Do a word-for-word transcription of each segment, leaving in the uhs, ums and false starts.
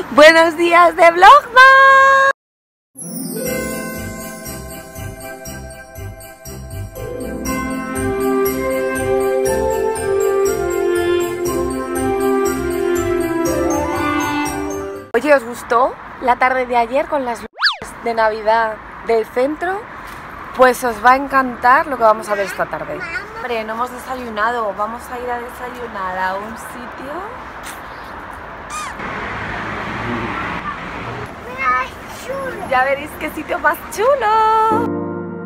Buenos días de Vlogmas. Oye, ¿os gustó la tarde de ayer con las luces de Navidad del centro? Pues os va a encantar lo que vamos a ver esta tarde. Hombre, no hemos desayunado, vamos a ir a desayunar a un sitio. Ya veréis qué sitio más chulo.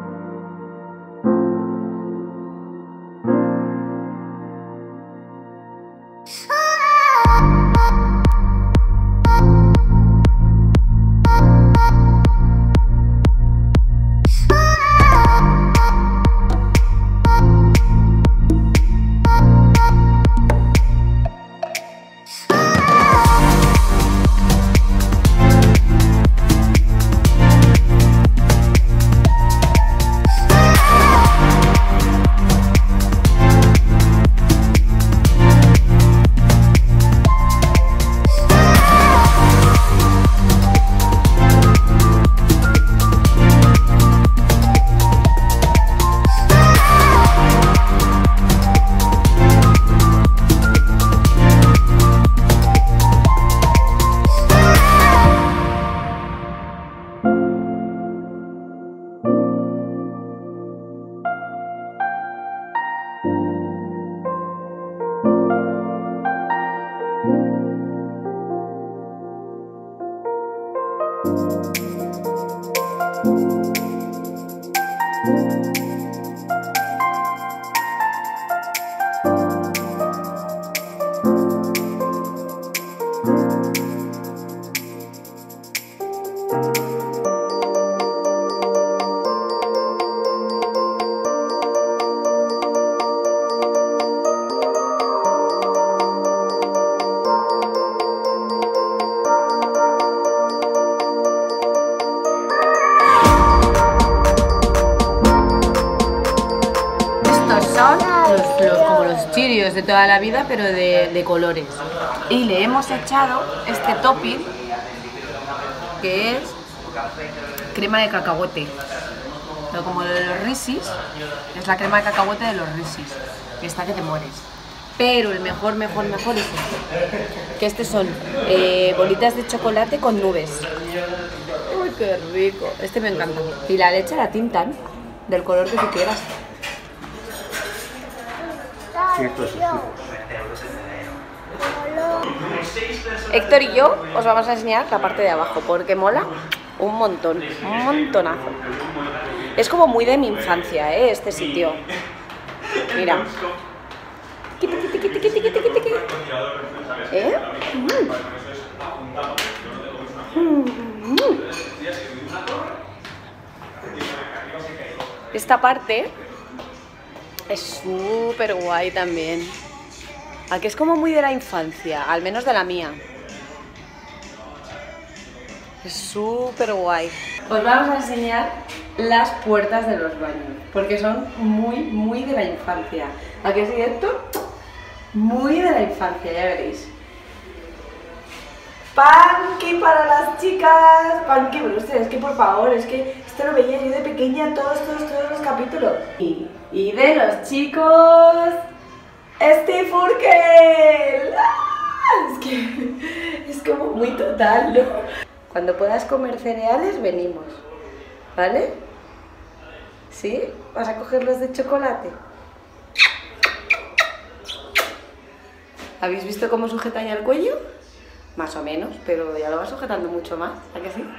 Los, como los chirios de toda la vida, pero de, de colores. Y le hemos echado este topping que es crema de cacahuete, pero como lo de los Reese's, es la crema de cacahuete de los Reese's, que está que te mueres. Pero el mejor, mejor, mejor es este, que estos son eh, bolitas de chocolate con nubes. Uy, qué rico, este me encanta. Y la leche la tintan del color que tú quieras. Héctor y yo os vamos a enseñar la parte de abajo porque mola un montón, un montonazo. Es como muy de mi infancia, ¿eh? Este sitio. Mira. ¿Eh? Mm. Esta parte es súper guay también. Aquí es como muy de la infancia, al menos de la mía. Es súper guay. Os vamos a enseñar las puertas de los baños, porque son muy, muy de la infancia. ¿A qué es cierto? Muy de la infancia, ya veréis. Panqui para las chicas. Panqui, pero ustedes, es que por favor, es que esto lo veía yo de pequeña todos, todos, todos los capítulos. Y, y de los chicos, Steve Urkel. ¡Ah! Es que es como muy total, ¿no? Cuando puedas comer cereales, venimos, ¿vale? ¿Sí? ¿Vas a coger los de chocolate? ¿Habéis visto cómo sujeta ya el cuello? Más o menos, pero ya lo va sujetando mucho más, ¿a que sí?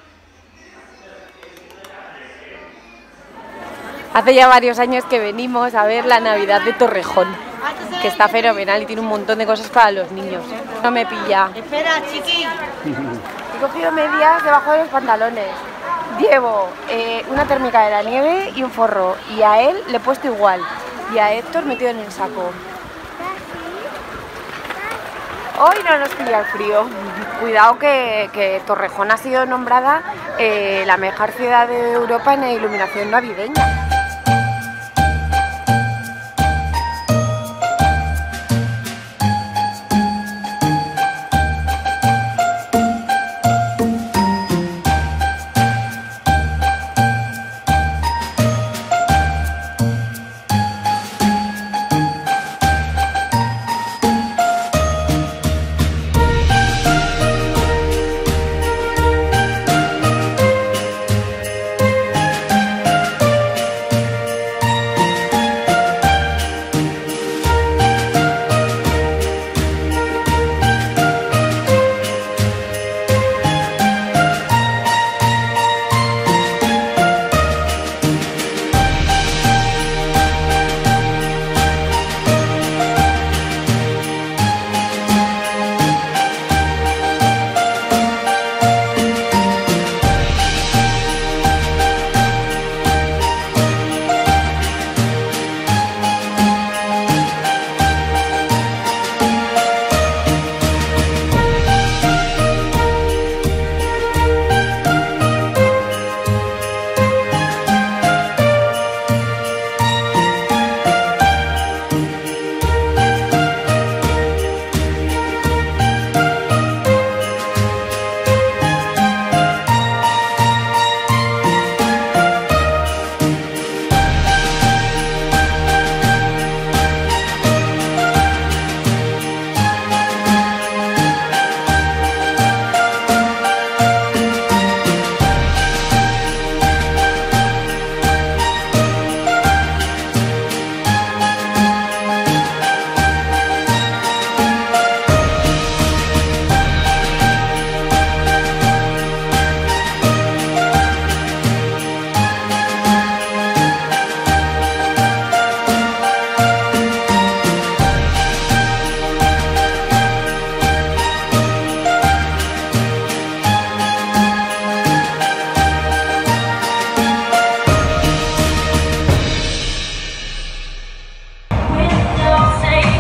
Hace ya varios años que venimos a ver la Navidad de Torrejón, que está fenomenal y tiene un montón de cosas para los niños. No me pilla. Espera, chiqui. He cogido medias debajo de los pantalones. Llevo eh, una térmica de la nieve y un forro. Y a él le he puesto igual. Y a Héctor metido en el saco. Hoy no nos pilla el frío. Cuidado que, que Torrejón ha sido nombrada eh, la mejor ciudad de Europa en la iluminación navideña.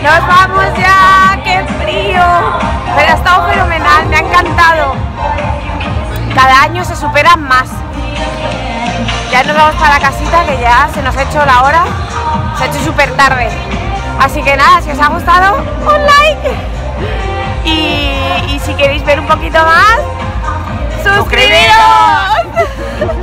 Nos vamos ya, qué frío. Pero ha estado fenomenal, me ha encantado. Cada año se superan más. Ya nos vamos para la casita, que ya se nos ha hecho la hora. Se ha hecho súper tarde. Así que nada, si os ha gustado, un like. Y, y si queréis ver un poquito más, ¡suscribiros!